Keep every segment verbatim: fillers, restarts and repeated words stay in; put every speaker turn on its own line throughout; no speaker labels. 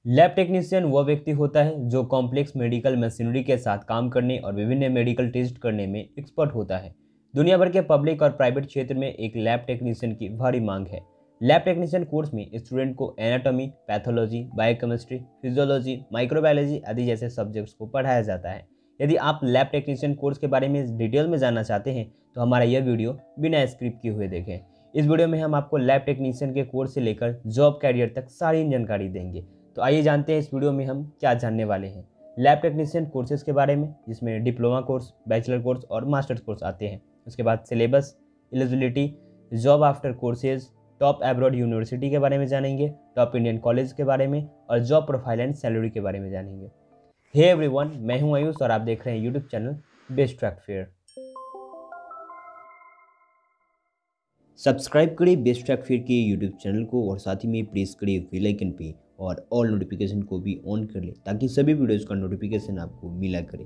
Lab technician वह व्यक्ति होता है जो कॉम्प्लेक्स मेडिकल मशीनरी के साथ काम करने और विभिन्न मेडिकल टेस्ट करने में एक्सपर्ट होता है। दुनिया भर के पब्लिक और प्राइवेट क्षेत्र में एक लैब टेक्नीशियन की भारी मांग है। लैब टेक्नीशियन कोर्स में स्टूडेंट को anatomy, pathology, biochemistry, physiology, microbiology आदि जैसे सब्जेक्ट्स को पढ़ाया जाता है। यदि आप लैब टेक्नीशियन कोर्स के बारे में डिटेल में जानना चाहते हैं तो हमारा यह वीडियो बिना स्क्रिप्ट किए हुए देखें। इस वीडियो में हम आपको लैब टेक्नीशियन के कोर्स से लेकर जॉब कैरियर तक सारी जानकारी देंगे। तो आइए जानते हैं इस वीडियो में हम क्या जानने वाले हैं लैब टेक्नीशियन कोर्सेज के बारे में, जिसमें डिप्लोमा कोर्स, बैचलर कोर्स और मास्टर्स कोर्स आते हैं। उसके बाद syllabus, eligibility, job after courses, top abroad university के बारे में जानेंगे, टॉप इंडियन कॉलेज के बारे में और जॉब प्रोफाइल एंड सैलरी के बारे में जानेंगे। हे एवरीवन, मैं हूं आयुष और आप देख रहे हैं YouTube channel Best Track Fair. Subscribe करिए बेस्ट ट्रैक फेयर के यूट्यूब चैनल को और साथ ही में प्रेस करिए बेल आइकन पे और ऑल नोटिफिकेशन को भी ऑन कर ले ताकि सभी वीडियोज़ का नोटिफिकेशन आपको मिला करे।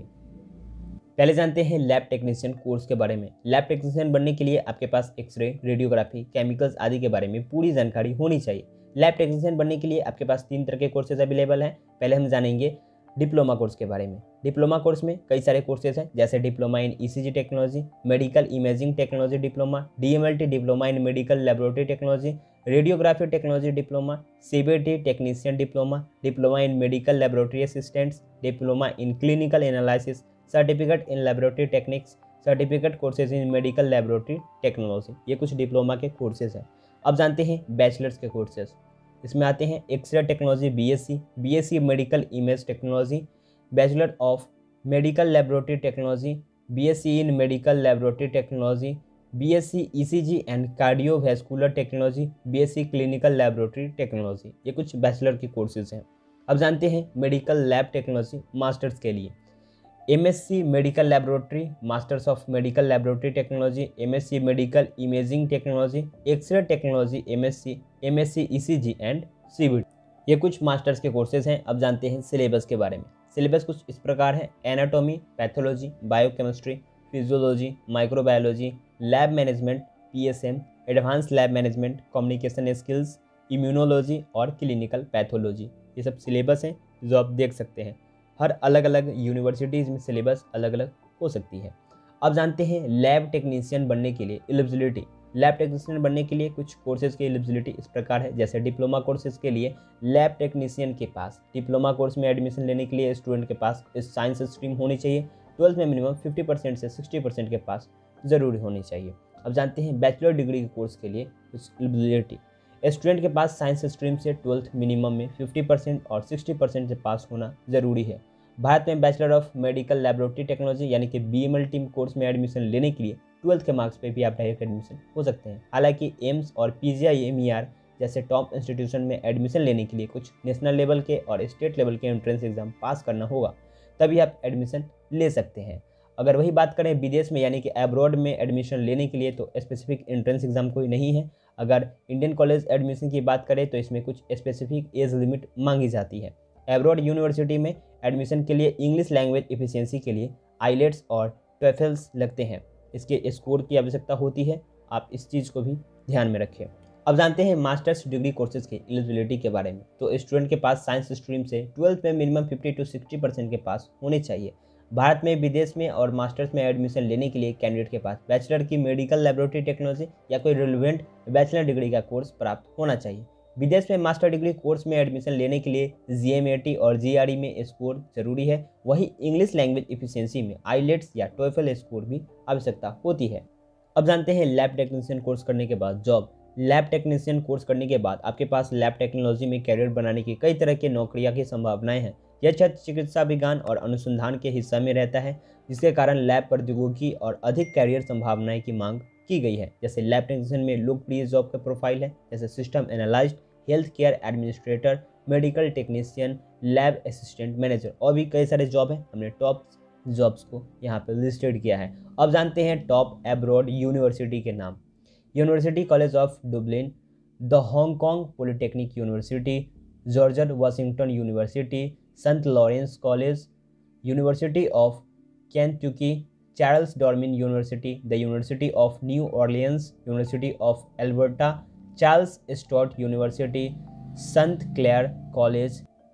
पहले जानते हैं लैब टेक्नीशियन कोर्स के बारे में। लैब टेक्नीशियन बनने के लिए आपके पास एक्सरे, रेडियोग्राफी, केमिकल्स आदि के बारे में पूरी जानकारी होनी चाहिए। लैब टेक्नीशियन बनने के लिए आपके पास तीन तरह के कोर्सेज अवेलेबल हैं। पहले हम जानेंगे डिप्लोमा कोर्स के बारे में। डिप्लोमा कोर्स में कई सारे कोर्सेज हैं, जैसे diploma in ECG technology, medical imaging technology diploma, DMLT diploma in medical laboratory technology, radiography technology diploma, CBT technician diploma, diploma in medical laboratory assistants, diploma in clinical analysis, certificate in laboratory techniques, certificate courses in medical laboratory technology. ये कुछ diploma के courses हैं। अब जानते हैं bachelors के courses. इसमें आते हैं x ray technology BSc, BSc medical image technology, bachelor of medical laboratory technology, BSc in medical laboratory technology, BSc ECG and cardiovascular technology, BSc clinical laboratory technology. ये कुछ बैचलर के कोर्सेज हैं। अब जानते हैं मेडिकल लैब टेक्नोलॉजी मास्टर्स के लिए। MSc medical laboratory, masters of medical laboratory technology, MSc medical imaging technology, x ray technology MSc, MSc ECG and CBT. ये कुछ मास्टर्स के कोर्सेज हैं। अब जानते हैं सिलेबस के बारे में। सिलेबस कुछ इस प्रकार है: anatomy, pathology, biochemistry, physiology, microbiology, lab management, PSM, advance lab management, communication skills, immunology और क्लिनिकल पैथोलॉजी। ये सब सिलेबस हैं जो आप देख सकते हैं। हर अलग अलग यूनिवर्सिटीज़ में सिलेबस अलग अलग हो सकती है। अब जानते हैं लैब टेक्नीशियन बनने के लिए एलिजिबिलिटी। लैब टेक्नीशियन बनने के लिए कुछ कोर्सेज की एलिजिबिलिटी इस प्रकार है, जैसे डिप्लोमा कोर्सेज के लिए लैब टेक्नीशियन के पास डिप्लोमा कोर्स में एडमिशन लेने के लिए स्टूडेंट के पास साइंस स्ट्रीम होनी चाहिए। ट्वेल्थ में मिनिमम फिफ्टी परसेंट से सिक्सटी परसेंट के पास ज़रूरी होनी चाहिए। अब जानते हैं बैचलर डिग्री के कोर्स के लिए कुछ एलिजिबिलिटी। स्टूडेंट के पास साइंस स्ट्रीम से ट्वेल्थ मिनिमम में फिफ्टी परसेंट और सिक्सटी परसेंट से पास होना ज़रूरी है। भारत में bachelor of medical laboratory technology यानी कि बीएमएल टीम कोर्स में एडमिशन लेने के लिए ट्वेल्थ के मार्क्स पे भी आप डायरेक्ट एडमिशन हो सकते हैं। हालांकि एम्स और पीजीआईएमईआर जैसे टॉप इंस्टीट्यूशन में एडमिशन लेने के लिए कुछ नेशनल लेवल के और स्टेट लेवल के एंट्रेंस एग्जाम पास करना होगा, तभी आप एडमिशन ले सकते हैं। अगर वही बात करें विदेश में यानी कि एब्रॉड में एडमिशन लेने के लिए, तो स्पेसिफिक एंट्रेंस एग्जाम कोई नहीं है। अगर इंडियन कॉलेज एडमिशन की बात करें तो इसमें कुछ स्पेसिफिक एज लिमिट मांगी जाती है। एब्रॉड यूनिवर्सिटी में एडमिशन के लिए इंग्लिश लैंग्वेज एफिशिएंसी के लिए आईलेट्स और टोफेल्स लगते हैं। इसके स्कोर की आवश्यकता होती है, आप इस चीज़ को भी ध्यान में रखें। अब जानते हैं मास्टर्स डिग्री कोर्सेज की एलिजिबिलिटी के बारे में। तो स्टूडेंट के पास साइंस स्ट्रीम से ट्वेल्थ में minimum fifty to sixty percent के पास होने चाहिए। भारत में, विदेश में और मास्टर्स में एडमिशन लेने के लिए कैंडिडेट के पास बैचलर की मेडिकल लेबोरेटरी टेक्नोलॉजी या कोई रिलेवेंट बैचलर डिग्री का कोर्स प्राप्त होना चाहिए। विदेश में मास्टर डिग्री कोर्स में एडमिशन लेने के लिए जीएमएटी और जीआरई में स्कोर जरूरी है। वहीं इंग्लिश लैंग्वेज एफिशिएंसी में आईलेट्स या टोफेल स्कोर भी आवश्यकता होती है। अब जानते हैं लैब टेक्नीशियन कोर्स करने के बाद जॉब। लैब टेक्नीशियन कोर्स करने के बाद आपके पास लैब टेक्नोलॉजी में कैरियर बनाने की कई तरह के नौकरियां की संभावनाएं हैं। यह क्षेत्र चिकित्सा विज्ञान और अनुसंधान के हिस्सा में रहता है, जिसके कारण लैब प्रौद्योगिकी और अधिक कैरियर संभावनाएं की मांग की गई है। जैसे लैब टेक्नीशियन में लोकप्रिय जॉब का प्रोफाइल है, जैसे system analyst, health care administrator, medical technician, lab assistant manager और भी कई सारे जॉब हैं। हमने टॉप जॉब्स को यहाँ पर लिस्टेड किया है। अब जानते हैं टॉप एब्रॉड यूनिवर्सिटी के नाम। University college of Dublin, the Hong Kong polytechnic university, George Washington university, Saint Lawrence college, university of Kentucky, Charles Darwin university, the university of New Orleans, university of Alberta, Charles Sturt university, संत Clare college,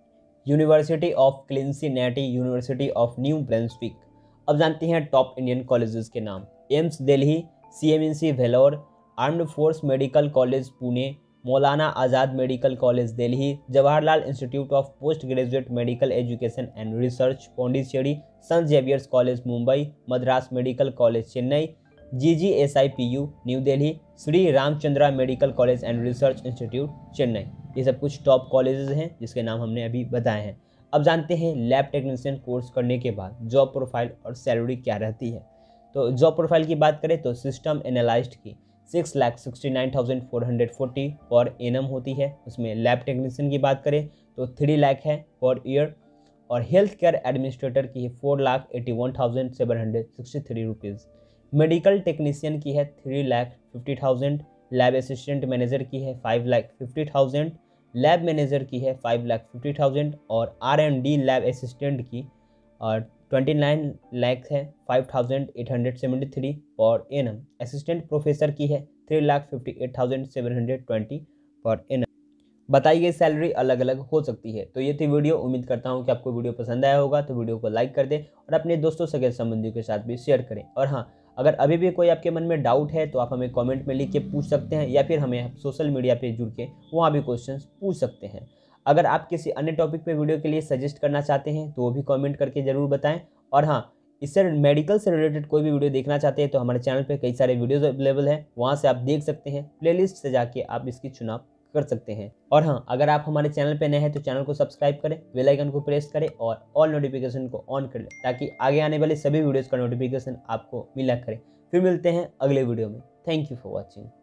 university of Cincinnati, university of New Brunswick. अब जानते हैं top Indian colleges के नाम। AIIMS Delhi, CMNC Vellore, armed force medical college Pune, Maulana Azad medical college Delhi, Jawaharlal institute of post graduate medical education and research Pondicherry, Saint Xavier's college Mumbai, Madras medical college Chennai, GGSIPU new Delhi, Shri Ramachandra medical college and research institute Chennai. ये सब कुछ top colleges हैं जिसके नाम हमने अभी बताए हैं। अब जानते हैं लैब टेक्नीशियन कोर्स करने के बाद जॉब प्रोफाइल और सैलरी क्या रहती है। तो जॉब प्रोफाइल की बात करें तो सिस्टम एनालिस्ट की six lakh sixty nine thousand four hundred forty per annum होती है। उसमें लैब टेक्नीशियन की बात करें तो थ्री लाख है पर ईयर, और हेल्थ केयर एडमिनिस्ट्रेटर की है four lakh eighty one thousand seven hundred sixty three rupees. Medical technician की है three lakh fifty thousand, lab assistant manager की है five lakh fifty thousand, lab manager की है फाइव लाख फिफ्टी थाउजेंड, और R and D lab assistant की और ट्वेंटी नाइन लाख है five thousand eight hundred seventy three per annum. Assistant professor की है three lakh fifty eight thousand seven hundred twenty per annum. बताई गई सैलरी अलग अलग हो सकती है। तो ये थी वीडियो। उम्मीद करता हूँ कि आपको वीडियो पसंद आया होगा। तो वीडियो को लाइक कर दें और अपने दोस्तों सगे संबंधियों के साथ भी शेयर करें। और हाँ, अगर अभी भी कोई आपके मन में डाउट है तो आप हमें कमेंट में लिख के पूछ सकते हैं, या फिर हमें सोशल मीडिया पे जुड़ के वहाँ भी क्वेश्चंस पूछ सकते हैं। अगर आप किसी अन्य टॉपिक पे वीडियो के लिए सजेस्ट करना चाहते हैं तो वो भी कमेंट करके ज़रूर बताएं। और हाँ, इससे मेडिकल से रिलेटेड कोई भी वीडियो देखना चाहते हैं तो हमारे चैनल पे कई सारे वीडियोस अवेलेबल हैं, वहाँ से आप देख सकते हैं। प्लेलिस्ट से जाके आप इसकी चुनाव कर सकते हैं। और हाँ, अगर आप हमारे चैनल पे नए हैं तो चैनल को सब्सक्राइब करें, बेल आइकन को प्रेस करें और ऑल नोटिफिकेशन को ऑन कर लें, ताकि आगे आने वाले सभी वीडियोज़ का नोटिफिकेशन आपको मिला करे। फिर मिलते हैं अगले वीडियो में। Thank you for watching.